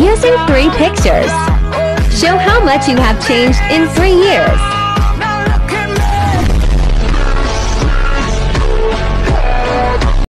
Using 3 pictures. Show how much you have changed in 3 years.